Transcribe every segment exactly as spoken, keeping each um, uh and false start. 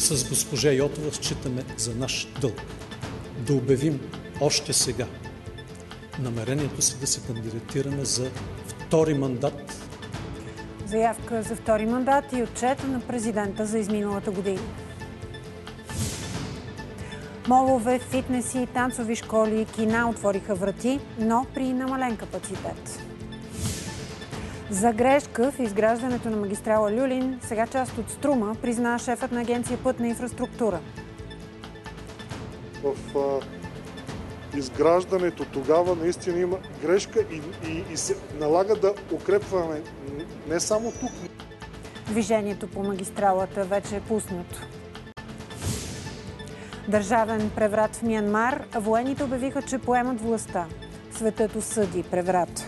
С госпожа Йотова считаме за наш дълг да обявим още сега намерението си да се кандидатираме за втори мандат. Заявка за втори мандат и отчет на президента за изминалата година. Молове, фитнеси, танцови школи и кина отвориха врати, но при намален капацитет. За грешка в изграждането на магистрала Люлин, сега част от Струма, призна шефът на Агенция Пътна инфраструктура. В а, изграждането тогава наистина има грешка и, и, и се налага да укрепваме не само тук. Движението по магистралата вече е пуснато. Държавен преврат в Миянмар, а военните обявиха, че поемат властта. Светът осъди преврат.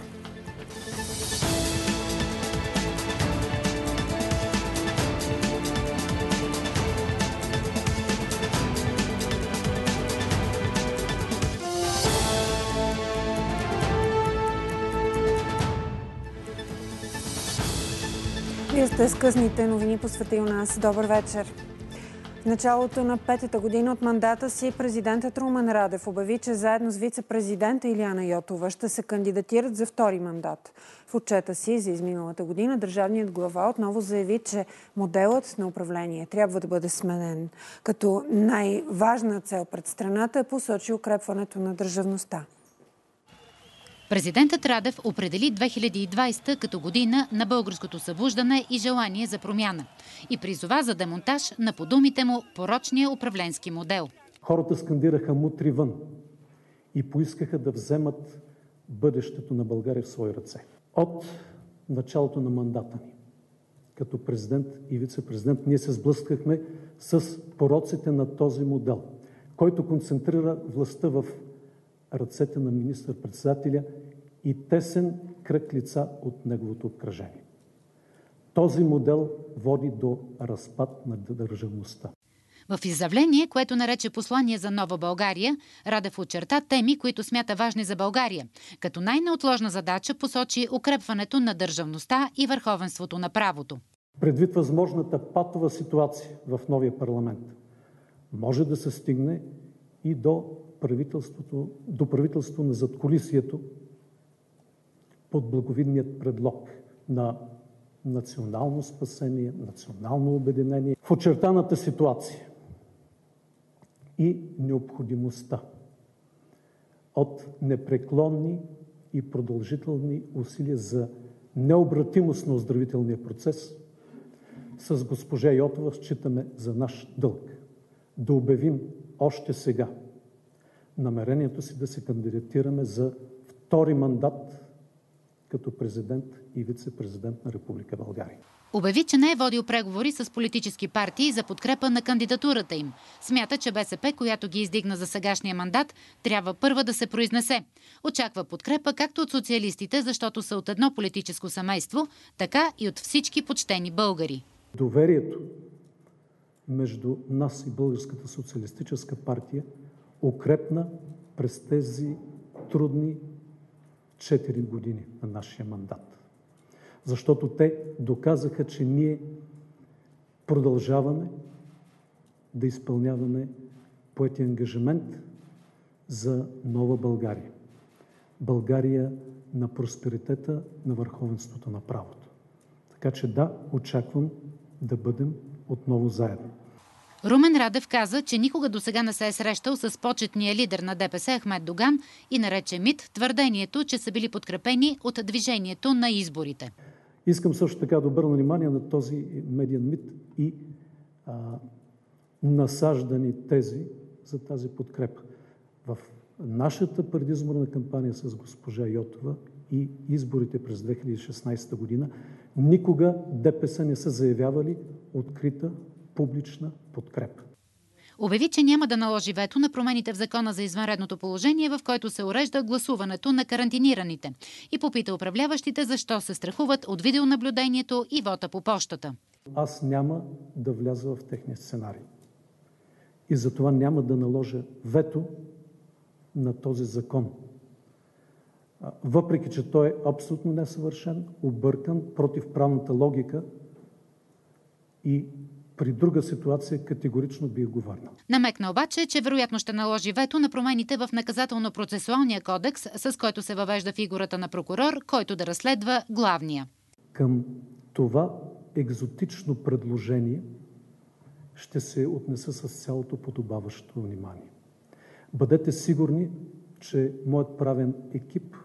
Вие сте с късните новини по света и у нас. Добър вечер. В началото на петата година от мандата си президентът Румен Радев обяви, че заедно с вице-президента Илияна Йотова ще се кандидатират за втори мандат. В отчета си за изминалата година държавният глава отново заяви, че моделът на управление трябва да бъде сменен. Като най-важна цел пред страната е посочи укрепването на държавността. Президентът Радев определи две хиляди и двадесета като година на българското събуждане и желание за промяна и призова за демонтаж на, по думите му, порочния управленски модел. Хората скандираха мутри вън и поискаха да вземат бъдещето на България в свои ръце. От началото на мандата ни, като президент и вице-президент, ние се сблъскахме с пороците на този модел, който концентрира властта в ръцете на министър-председателя и тесен кръг лица от неговото обкръжение. Този модел води до разпад на държавността. В изявление, което нарече послание за нова България, Радев очерта теми, които смята важни за България. Като най-неотложна задача посочи укрепването на държавността и върховенството на правото. Предвид възможната патова ситуация в новия парламент, може да се стигне и до правителството, до правителството на задкулисието под благовидният предлог на национално спасение, национално обединение. В очертаната ситуация и необходимостта от непреклонни и продължителни усилия за необратимост на оздравителния процес, с госпожа Йотова считаме за наш дълг да обявим още сега намерението си да се кандидатираме за втори мандат като президент и вице-президент на Република България. Обяви, че не е водил преговори с политически партии за подкрепа на кандидатурата им. Смята, че БСП, която ги издигна за сегашния мандат, трябва първа да се произнесе. Очаква подкрепа както от социалистите, защото са от едно политическо семейство, така и от всички почтени българи. Доверието между нас и Българската социалистическа партия укрепна през тези трудни четири години на нашия мандат. Защото те доказаха, че ние продължаваме да изпълняваме поети ангажимент за нова България. България на просперитета, на върховенството на правото. Така че да, очаквам да бъдем отново заедно. Румен Радев каза, че никога досега не се е срещал с почетния лидер на ДПС Ахмед Доган и нарече мит твърдението, че са били подкрепени от движението на изборите. Искам също така да обърна внимание на този медиен мит и а, насаждани тези за тази подкрепа. В нашата предизборна кампания с госпожа Йотова и изборите през две хиляди и шестнадесета година никога ДПС не са заявявали открита публична подкрепа. Обяви, че няма да наложи вето на промените в закона за извънредното положение, в който се урежда гласуването на карантинираните. И попита управляващите защо се страхуват от видеонаблюдението и вота по пощата. Аз няма да вляза в техния сценарий. И затова няма да наложа вето на този закон. Въпреки че той е абсолютно несъвършен, объркан, против правната логика и При друга ситуация категорично бих го върнал. Намекна обаче, че вероятно ще наложи вето на промените в наказателно-процесуалния кодекс, с който се въвежда фигурата на прокурор, който да разследва главния. Към това екзотично предложение ще се отнеса с цялото подобаващо внимание. Бъдете сигурни, че моят правен екип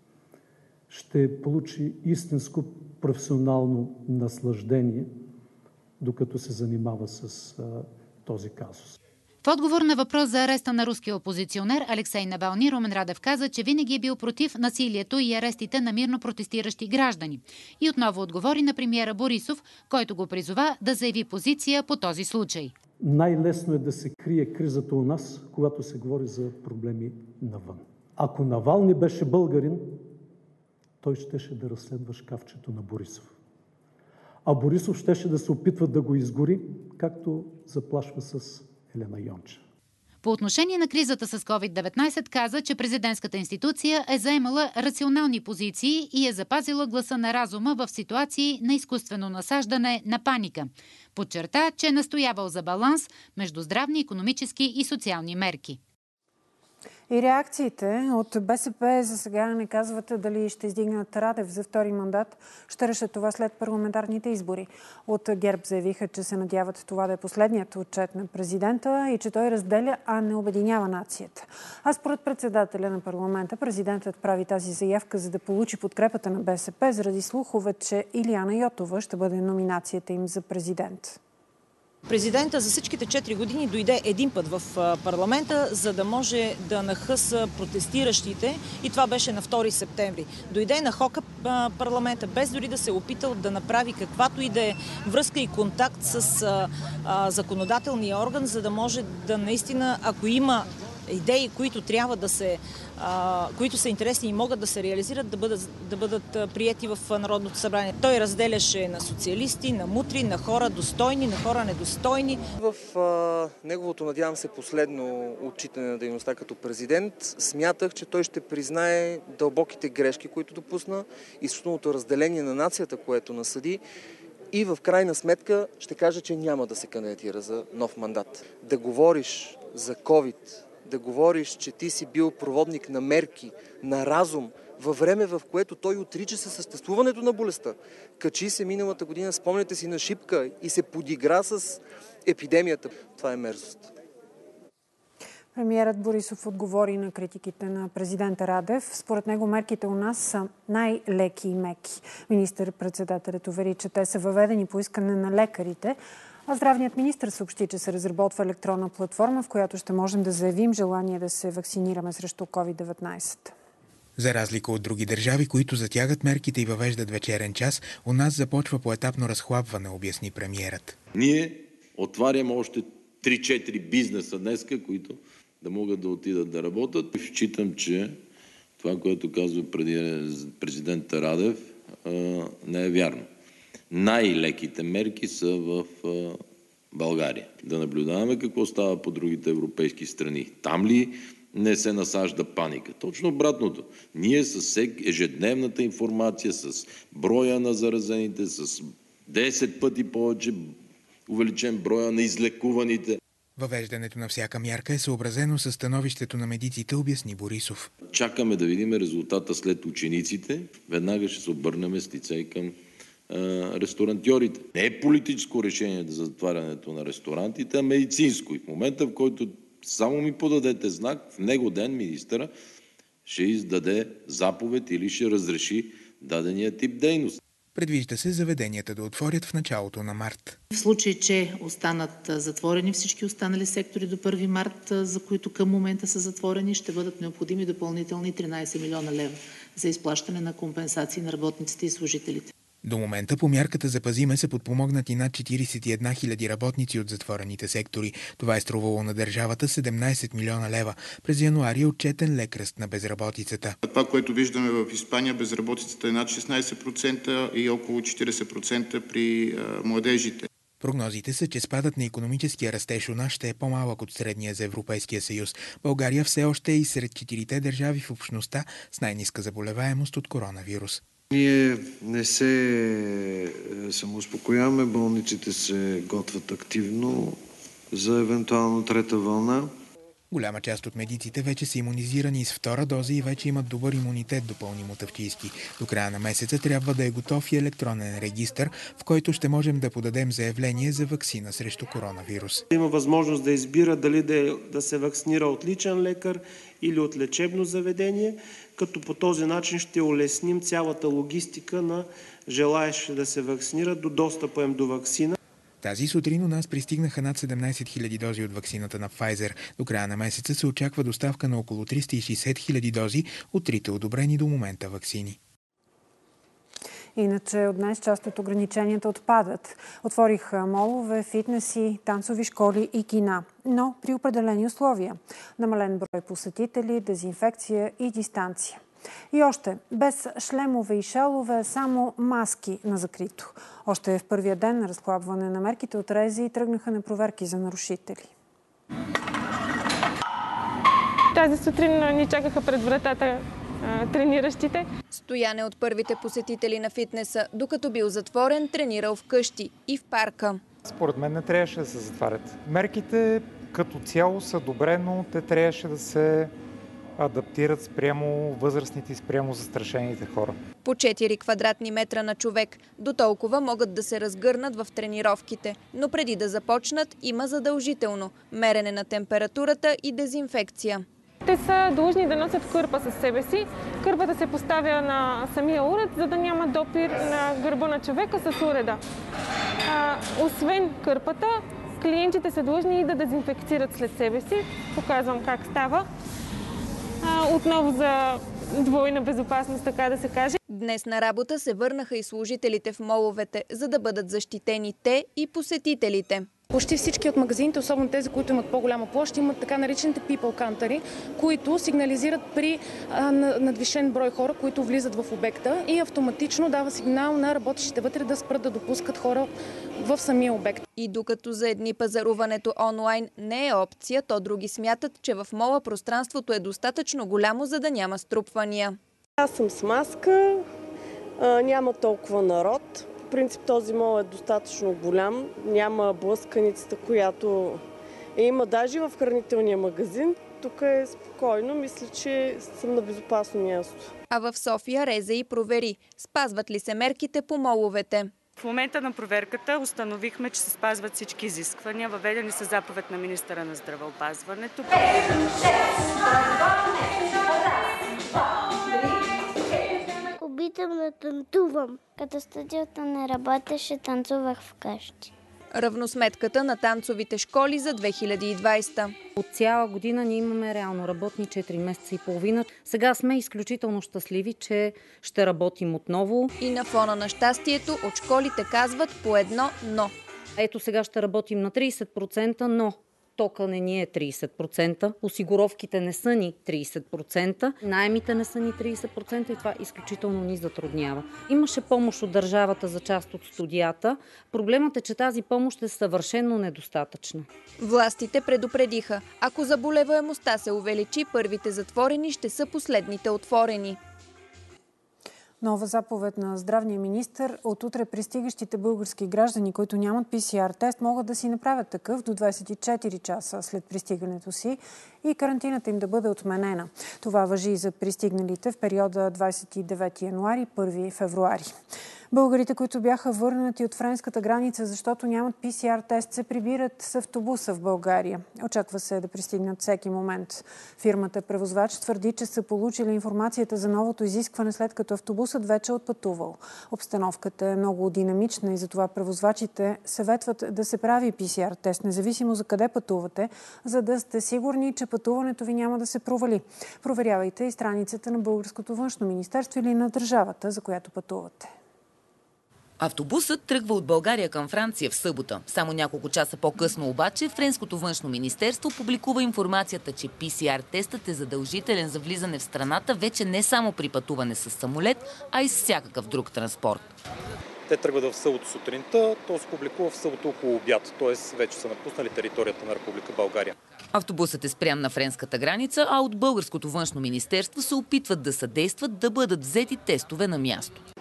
ще получи истинско професионално наслаждение, докато се занимава с а, този казус. В отговор на въпрос за ареста на руския опозиционер Алексей Навални, Румен Радев каза, че винаги е бил против насилието и арестите на мирно протестиращи граждани. И отново отговори на премиера Борисов, който го призова да заяви позиция по този случай. Най-лесно е да се крие кризата у нас, когато се говори за проблеми навън. Ако Навални беше българин, той щеше да разследва шкафчето на Борисов. А Борисов щеше да се опитва да го изгори, както заплашва с Елена Йончева. По отношение на кризата с ковид деветнайсет каза, че президентската институция е заемала рационални позиции и е запазила гласа на разума в ситуации на изкуствено насаждане на паника. Подчерта, че е настоявал за баланс между здравни, икономически и социални мерки. И реакциите от БСП за сега не казват дали ще издигнат Радев за втори мандат. Ще решат това след парламентарните избори. От ГЕРБ заявиха, че се надяват това да е последният отчет на президента и че той разделя, а не обединява нацията. А според председателя на парламента, президентът прави тази заявка, за да получи подкрепата на БСП заради слухове, че Илияна Йотова ще бъде номинацията им за президент. Президента за всичките четири години дойде един път в парламента, за да може да нахъса протестиращите, и това беше на втори септември. Дойде на хока парламента, без дори да се е опитал да направи каквато и да е връзка и контакт с а, а, законодателния орган, за да може да наистина, ако има идеи, които трябва да се, а, които са интересни и могат да се реализират, да бъдат, да бъдат приети в Народното събрание. Той разделяше на социалисти, на мутри, на хора достойни, на хора недостойни. В а, неговото, надявам се, последно отчитане на дейността като президент, смятах, че той ще признае дълбоките грешки, които допусна, изключителното разделение на нацията, което насъди, и в крайна сметка ще каже, че няма да се кандидатира за нов мандат. Да говориш за COVID, да говориш, че ти си бил проводник на мерки, на разум, във време, в което той отрича се съществуването на болестта. Качи се миналата година, спомняте си, на шипка и се подигра с епидемията. Това е мерзост. Премиерът Борисов отговори на критиките на президента Радев. Според него мерките у нас са най-леки и меки. Министър-председателят увери, че те са въведени по искане на лекарите, а здравният министър съобщи, че се разработва електронна платформа, в която ще можем да заявим желание да се вакцинираме срещу ковид деветнайсет. За разлика от други държави, които затягат мерките и въвеждат вечерен час, у нас започва поетапно разхлабване, обясни премиерът. Ние отваряме още три-четири бизнеса днеска, които да могат да отидат да работят. Считам, че това, което казва преди президента Радев, не е вярно. Най-леките мерки са в България. Да наблюдаваме какво става по другите европейски страни. Там ли не се насажда паника? Точно обратното. Ние с ежедневната информация, с броя на заразените, с десет пъти повече увеличен броя на излекуваните. Въвеждането на всяка мярка е съобразено със становището на медиците, обясни Борисов. Чакаме да видим резултата след учениците. Веднага ще се обърнем с лице към ресторантьорите. Не е политическо решение за затварянето на ресторантите, а медицинско. И в момента, в който само ми подадете знак, в него ден министъра ще издаде заповед или ще разреши дадения тип дейност. Предвижда се заведенията да отворят в началото на март. В случай, че останат затворени всички останали сектори до първи март, за които към момента са затворени, ще бъдат необходими допълнителни тринайсет милиона лева за изплащане на компенсации на работниците и служителите. До момента по мярката Запази ме са подпомогнати над четирийсет и една хиляди работници от затворените сектори. Това е струвало на държавата седемнайсет милиона лева. През януари е отчетен лек ръст на безработицата. Това, което виждаме в Испания, безработицата е над шестнайсет процента и около четирийсет процента при а, младежите. Прогнозите са, че спадът на икономическия растеж у нас ще е по-малък от средния за Европейския съюз. България все още е и сред четирите държави в общността с най-ниска заболеваемост от коронавирус. Ние не се самоуспокояваме, болниците се готвят активно за евентуално трета вълна. Голяма част от медиците вече са имунизирани с втора доза и вече имат добър имунитет, допълни Мутафчийски. До края на месеца трябва да е готов и електронен регистър, в който ще можем да подадем заявление за ваксина срещу коронавирус. Има възможност да избира дали да, да се вакцинира от личен лекар или от лечебно заведение, като по този начин ще улесним цялата логистика на желаещи да се вакцинират до достъпа им до ваксина. Тази сутрин у нас пристигнаха над седемнайсет хиляди дози от ваксината на Pfizer. До края на месеца се очаква доставка на около триста и шейсет хиляди дози от трите одобрени до момента ваксини. Иначе от днес част от ограниченията отпадат. Отвориха молове, фитнеси, танцови школи и кина, но при определени условия. Намален брой посетители, дезинфекция и дистанция. И още, без шлемове и шалове, само маски на закрито. Още в първия ден на разхлабване на мерките от РЗИ тръгнаха на проверки за нарушители. Тази сутрин ни чакаха пред вратата а, трениращите. Стоян е от първите посетители на фитнеса, докато бил затворен, тренирал вкъщи и в парка. Според мен не трябваше да се затварят. Мерките като цяло са добре, но те трябваше да се адаптират спрямо възрастните и спрямо застрашените хора. По четири квадратни метра на човек. До толкова могат да се разгърнат в тренировките. Но преди да започнат, има задължително мерене на температурата и дезинфекция. Те са длъжни да носят кърпа със себе си. Кърпата се поставя на самия уред, за да няма допир на гърба на човека с уреда. А, освен кърпата, клиентите са длъжни и да дезинфекцират след себе си. Показвам как става. Отново за двойна безопасност, така да се каже. Днес на работа се върнаха и служителите в моловете, за да бъдат защитени те и посетителите. Почти всички от магазините, особено тези, които имат по-голяма площ, имат така наречените people counter, които сигнализират при а, надвишен брой хора, които влизат в обекта и автоматично дава сигнал на работещите вътре да спрат да допускат хора в самия обект. И докато за едни пазаруването онлайн не е опция, то други смятат, че в мола пространството е достатъчно голямо, за да няма струпвания. Аз съм с маска, а, няма толкова народ. В принцип този мол е достатъчно голям, няма блъсканицата, която е, има даже в хранителния магазин. Тук е спокойно, мисля, че съм на безопасно място. А в София РЗИ провери, спазват ли се мерките по моловете. В момента на проверката установихме, че се спазват всички изисквания, въведени са заповед на министъра на здравеопазването. Обичам да танцувам. Като студиото не работеше, танцувах вкъщи. Равносметката на танцовите школи за две хиляди и двайсета. От цяла година ние имаме реално работни четири месеца и половина. Сега сме изключително щастливи, че ще работим отново. И на фона на щастието от школите казват по едно но. Ето сега ще работим на трийсет процента, но тока не ни е трийсет процента, осигуровките не са ни трийсет процента, наемите не са ни трийсет процента и това изключително ни затруднява. Имаше помощ от държавата за част от студията. Проблемът е, че тази помощ е съвършено недостатъчна. Властите предупредиха, ако заболеваемостта се увеличи, първите затворени ще са последните отворени. Нова заповед на здравния министър. От утре пристигащите български граждани, които нямат пи си ар тест, могат да си направят такъв до двайсет и четири часа след пристигането си и карантината им да бъде отменена. Това важи и за пристигналите в периода двайсет и девети януари – първи февруари. Българите, които бяха върнати от френската граница, защото нямат пи си ар тест, се прибират с автобуса в България. Очаква се да пристигнат всеки момент. Фирмата превозвач твърди, че са получили информацията за новото изискване, след като автобусът вече е отпътувал. Обстановката е много динамична и затова превозвачите съветват да се прави пи си ар тест, независимо за къде пътувате, за да сте сигурни, че пътуването ви няма да се провали. Проверявайте и страницата на Българското външно министерство или на държавата, за която пътувате. Автобусът тръгва от България към Франция в събота. Само няколко часа по-късно обаче Френското външно министерство публикува информацията, че пи си ар тестът е задължителен за влизане в страната вече не само при пътуване с самолет, а и с всякакъв друг транспорт. Те тръгват в събота сутринта, то се публикува в събота около обяд, т.е. вече са напуснали територията на Република България. Автобусът е спрян на френската граница, а от Българското външно министерство се опитват да съдействат да бъдат взети тестове на място.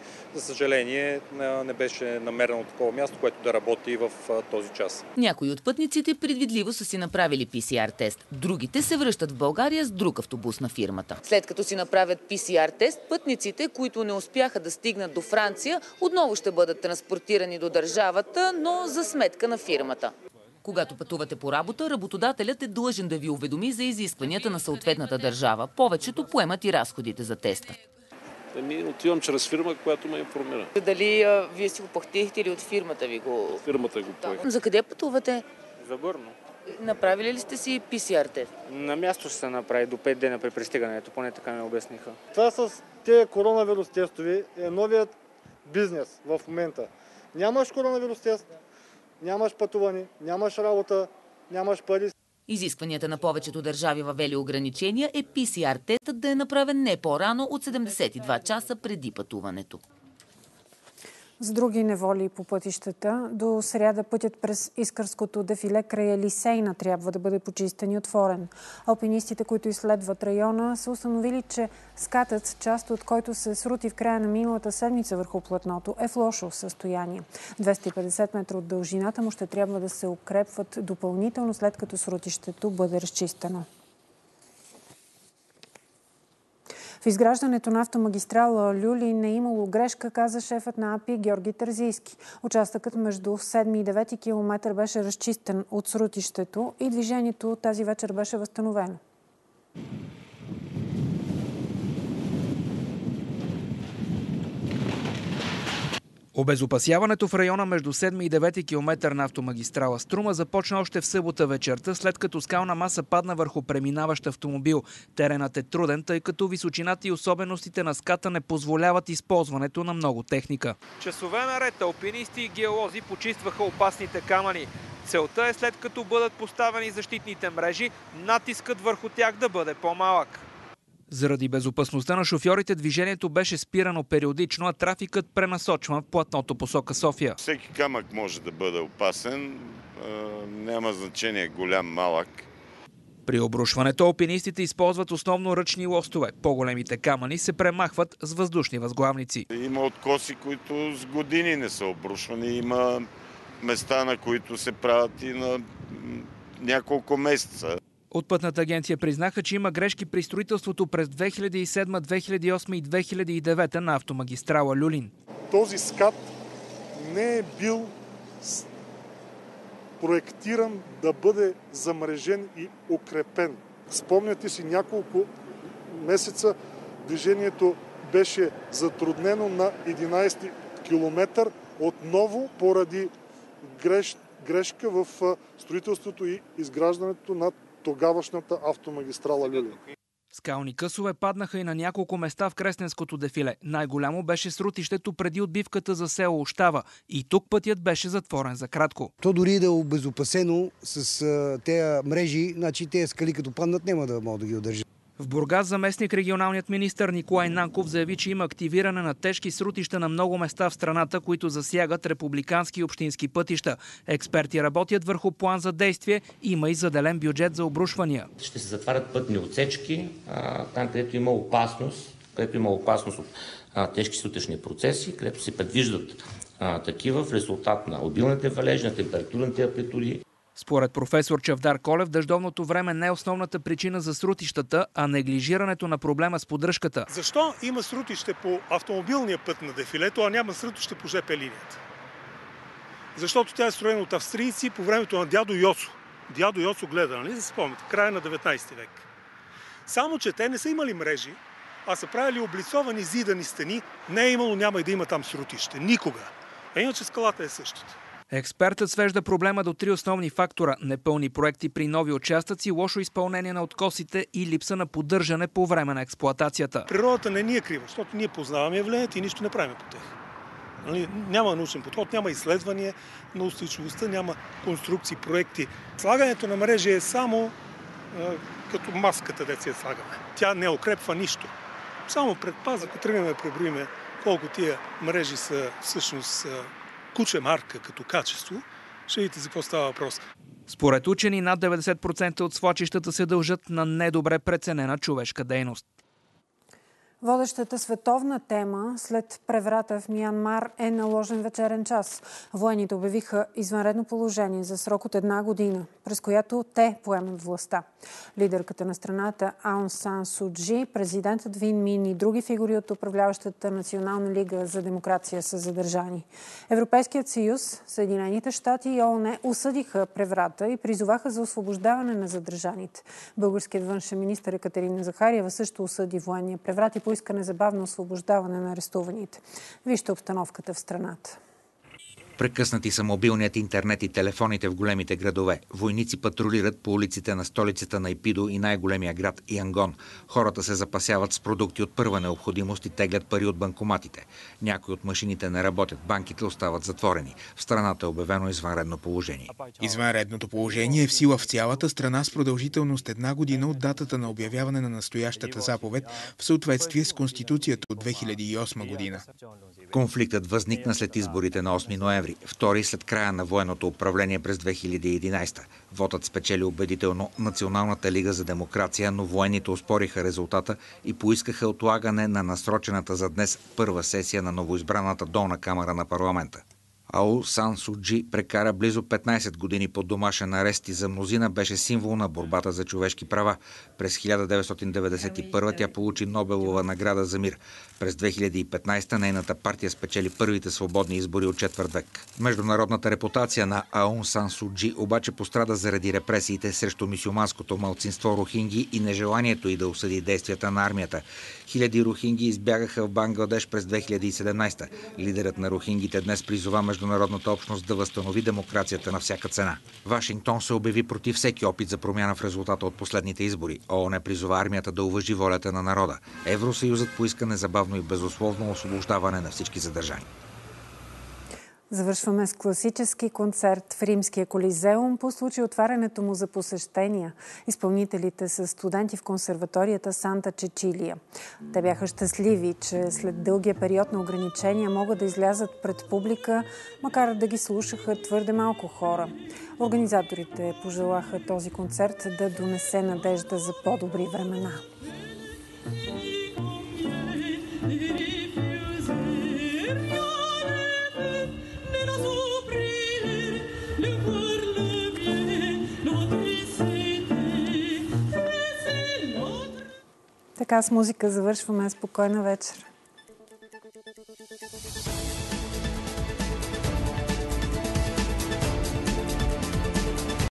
За съжаление, не беше намерено такова място, което да работи в този час. Някои от пътниците предвидливо са си направили пи си ар тест. Другите се връщат в България с друг автобус на фирмата. След като си направят пи си ар тест, пътниците, които не успяха да стигнат до Франция, отново ще бъдат транспортирани до държавата, но за сметка на фирмата. Когато пътувате по работа, работодателят е длъжен да ви уведоми за изискванията на съответната държава. Повечето поемат и разходите за теста. Ами, отивам чрез фирма, която ме информира. Дали а, вие си го платихте или от фирмата ви го... Фирмата го поех. За къде пътувате? За Горно. Направили ли сте си пи си ар тест? На място ще се направи до пет дена при пристигането, поне така ми обясниха. Това с тези коронавирус тестове е новият бизнес в момента. Нямаш коронавирус тест, нямаш пътуване, нямаш работа, нямаш пари. Изискванията на повечето държави въвели ограничения е пи си ар тестът да е направен не по-рано от седемдесет и два часа преди пътуването. С други неволи по пътищата, до сряда пътят през Искърското дефиле край Елисейна трябва да бъде почистен и отворен. Алпинистите, които изследват района, са установили, че скатът, част от който се срути в края на миналата седмица върху платното, е в лошо състояние. двеста и петдесет метра от дължината му ще трябва да се укрепват допълнително, след като срутището бъде разчистено. В изграждането на автомагистрала Люлин не е имало грешка, каза шефът на АПИ Георги Терзийски. Участъкът между седми и девети километър беше разчистен от срутището и движението тази вечер беше възстановено. Обезопасяването в района между седми и девети километър на автомагистрала Струма започна още в събота вечерта, след като скална маса падна върху преминаващ автомобил. Теренът е труден, тъй като височината и особеностите на ската не позволяват използването на много техника. Часове наред алпинисти и геолози почистваха опасните камъни. Целта е, след като бъдат поставени защитните мрежи, натискът върху тях да бъде по-малък. Заради безопасността на шофьорите движението беше спирано периодично, а трафикът пренасочва платното посока София. Всеки камък може да бъде опасен, няма значение голям, малък. При обрушването алпинистите използват основно ръчни лостове. По-големите камъни се премахват с въздушни възглавници. Има откоси, които с години не са обрушвани. Има места, на които се правят и на няколко месеца. От Пътната агенция признаха, че има грешки при строителството през две хиляди и седма, две хиляди и осма и две хиляди и девета на автомагистрала Люлин. Този скат не е бил проектиран да бъде замрежен и укрепен. Спомняте си, няколко месеца движението беше затруднено на единайсети километър, отново поради греш, грешка в строителството и изграждането на тогавашната автомагистрала Люлин. Скални късове паднаха и на няколко места в Кресненското дефиле. Най-голямо беше срутището преди отбивката за село Ощава. И тук пътят беше затворен за кратко. То дори да е обезопасено с а, тези мрежи, значи тези скали като паднат няма да могат да ги удържат. В Бургас заместник регионалният министър Николай Нанков заяви, че има активиране на тежки срутища на много места в страната, които засягат републикански и общински пътища. Експерти работят върху план за действие, има и заделен бюджет за обрушвания. Ще се затварят пътни отсечки, там където има опасност, където има опасност от а, тежки сутрешни процеси, където се предвиждат а, такива в резултат на обилните валежи, на температурните амплитуди. Според професор Чавдар Колев, дъждовното време не е основната причина за срутищата, а неглижирането на проблема с поддръжката. Защо има срутище по автомобилния път на дефилето, а няма срутище по жп линията? Защото тя е строена от австрийци по времето на дядо Йосо. Дядо Йосо гледа, нали? Да се спомните, края на деветнайсети век. Само, че те не са имали мрежи, а са правили облицовани зидани стени. Не е имало, няма и да има там срутище. Никога. А иначе скалата е същата. Експертът свежда проблема до три основни фактора – непълни проекти при нови участъци, лошо изпълнение на откосите и липса на поддържане по време на експлоатацията. Природата не ни е крива, защото ние познаваме явленията и нищо не правим по тях. Нали? Няма научен подход, няма изследвания на устойчивостта, няма конструкции, проекти. Слагането на мрежи е само а, като маската, де си я слагаме. Тя не укрепва нищо. Само предпаза, ако тръгнем да преброиме колко тия мрежи са всъщност куче марка като качество, ще видите за какво става въпрос. Според учени, над деветдесет процента от свлачищата се дължат на недобре преценена човешка дейност. Водещата световна тема след преврата в Миянмар е наложен вечерен час. Военните обявиха извънредно положение за срок от една година, през която те поемат властта. Лидерката на страната Аун Сан Су Чжи, президентът Вин Мин и други фигури от управляващата Национална лига за демокрация са задържани. Европейският съюз, Съединените щати и ООН осъдиха преврата и призоваха за освобождаване на задържаните. Българският външен министър Екатерина Захариева също осъди военния преврат и поиска незабавно освобождаване на арестуваните. Вижте обстановката в страната. Прекъснати са мобилният интернет и телефоните в големите градове. Войници патрулират по улиците на столицата Найпидо и най-големия град Янгон. Хората се запасяват с продукти от първа необходимост и теглят пари от банкоматите. Някои от машините не работят, банките остават затворени. В страната е обявено извънредно положение. Извънредното положение е в сила в цялата страна с продължителност една година от датата на обявяване на настоящата заповед в съответствие с Конституцията от две хиляди и осма година. Конфликтът възникна след изборите на осми ноември. Втори след края на военното управление през две хиляди и единадесета. Вотът спечели убедително Националната лига за демокрация, но военните оспориха резултата и поискаха отлагане на насрочената за днес първа сесия на новоизбраната долна камара на парламента. Аун Сан Су Чжи прекара близо петнадесет години под домашен арест и за мнозина беше символ на борбата за човешки права. През хиляда деветстотин деветдесет и първа тя получи Нобелова награда за мир. През две хиляди и петнадесета нейната партия спечели първите свободни избори от четвърт век. Международната репутация на Аун Сан Су Чжи обаче пострада заради репресиите срещу мюсюлманското малцинство рохинги и нежеланието й да осъди действията на армията. Хиляди рохинги избягаха в Бангладеш през две хиляди и седемнадесета. Лидерът на рохингите днес призова международната общност да възстанови демокрацията на всяка цена. Вашингтон се обяви против всеки опит за промяна в резултата от последните избори. ООН призова армията да уважи волята на народа. Евросъюзът поиска незабавно и безусловно освобождаване на всички задържани. Завършваме с класически концерт в Римския Колизеум по случай отварянето му за посещения. Изпълнителите са студенти в консерваторията Санта Чечилия. Те бяха щастливи, че след дългия период на ограничения могат да излязат пред публика, макар да ги слушаха твърде малко хора. Организаторите пожелаха този концерт да донесе надежда за по-добри времена. Така с музика завършваме. Спокойна вечер.